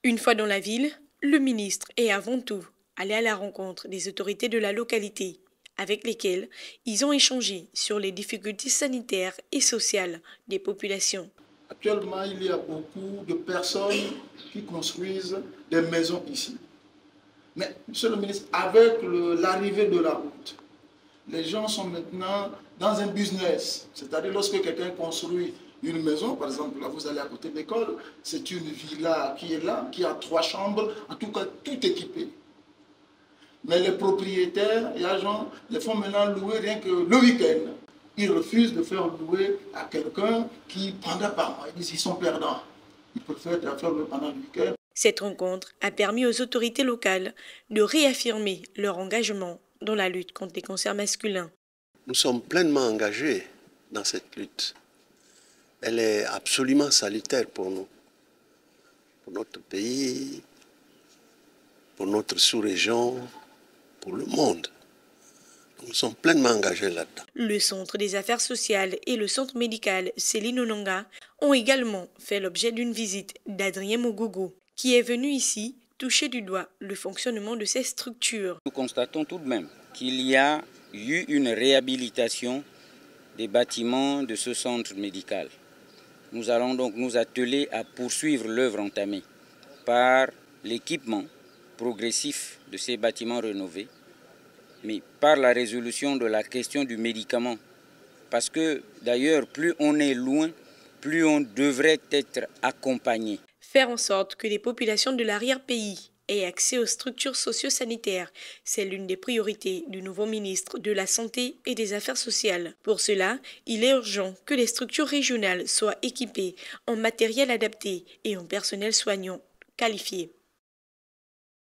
Une fois dans la ville, le ministre est avant tout allé à la rencontre des autorités de la localité, avec lesquelles ils ont échangé sur les difficultés sanitaires et sociales des populations. Actuellement, il y a beaucoup de personnes qui construisent des maisons ici. Mais, monsieur le ministre, avec l'arrivée de la route, les gens sont maintenant dans un business. C'est-à-dire lorsque quelqu'un construit une maison, par exemple, là vous allez à côté de l'école, c'est une villa qui est là, qui a 3 chambres, en tout cas tout équipé. Mais les propriétaires et agents les font maintenant louer rien que le week-end. Ils refusent de faire louer à quelqu'un qui prendra par mois. Ils disent qu'ils sont perdants. Ils préfèrent faire louer pendant le week-end. Cette rencontre a permis aux autorités locales de réaffirmer leur engagement dans la lutte contre les cancers masculins. Nous sommes pleinement engagés dans cette lutte. Elle est absolument salutaire pour nous, pour notre pays, pour notre sous-région, pour le monde. Nous sommes pleinement engagés là-dedans. Le Centre des affaires sociales et le Centre médical Céline Onanga ont également fait l'objet d'une visite d'Adrien Mogogo, qui est venu ici toucher du doigt le fonctionnement de ces structures. Nous constatons tout de même qu'il y a eu une réhabilitation des bâtiments de ce centre médical. Nous allons donc nous atteler à poursuivre l'œuvre entamée par l'équipement progressif de ces bâtiments rénovés, mais par la résolution de la question du médicament. Parce que d'ailleurs, plus on est loin, plus on devrait être accompagné. Faire en sorte que les populations de l'arrière-pays aient accès aux structures socio-sanitaires, c'est l'une des priorités du nouveau ministre de la Santé et des Affaires sociales. Pour cela, il est urgent que les structures régionales soient équipées en matériel adapté et en personnel soignant qualifié.